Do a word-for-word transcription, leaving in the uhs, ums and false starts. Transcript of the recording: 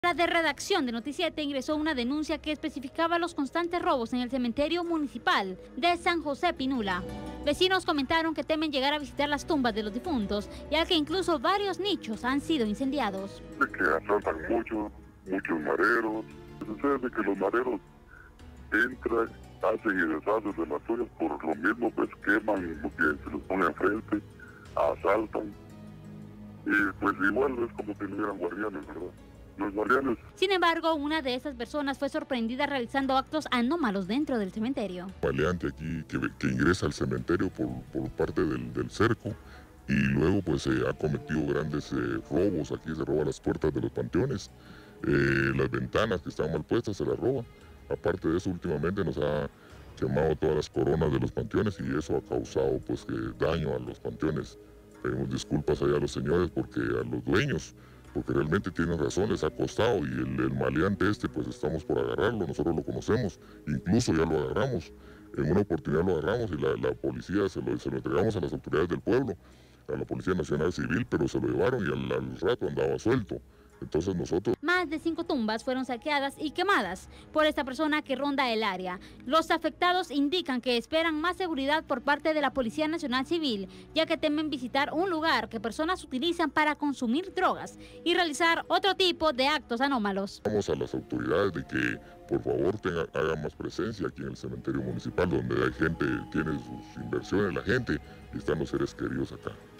La de redacción de Noticiete ingresó una denuncia que especificaba los constantes robos en el cementerio municipal de San José Pinula. Vecinos comentaron que temen llegar a visitar las tumbas de los difuntos, ya que incluso varios nichos han sido incendiados. De que asaltan muchos, muchos mareros. Sucede que los mareros entran, hacen y deshacen de las suyas, por lo mismo pues queman lo que se los pone enfrente, asaltan. Y pues igual es como si no hubieran guardianes, ¿verdad? Los guardianes. Sin embargo, una de esas personas fue sorprendida realizando actos anómalos dentro del cementerio. Maleante aquí que, que ingresa al cementerio por, por parte del, del cerco y luego pues eh, ha cometido grandes eh, robos. Aquí se roba las puertas de los panteones, eh, las ventanas que están mal puestas se las roba. Aparte de eso, últimamente nos ha quemado todas las coronas de los panteones y eso ha causado pues que daño a los panteones. Pedimos disculpas allá a los señores porque a los dueños, porque realmente tienen razón, les ha costado y el, el maleante este pues estamos por agarrarlo, nosotros lo conocemos, incluso ya lo agarramos, en una oportunidad lo agarramos y la, la policía se lo, se lo entregamos a las autoridades del pueblo, a la Policía Nacional Civil, pero se lo llevaron y al, al rato andaba suelto. Entonces nosotros... Más de cinco tumbas fueron saqueadas y quemadas por esta persona que ronda el área. Los afectados indican que esperan más seguridad por parte de la Policía Nacional Civil, ya que temen visitar un lugar que personas utilizan para consumir drogas y realizar otro tipo de actos anómalos. Vamos a las autoridades de que por favor tengan, hagan más presencia aquí en el cementerio municipal, donde hay gente, tiene sus inversiones la gente y están los seres queridos acá.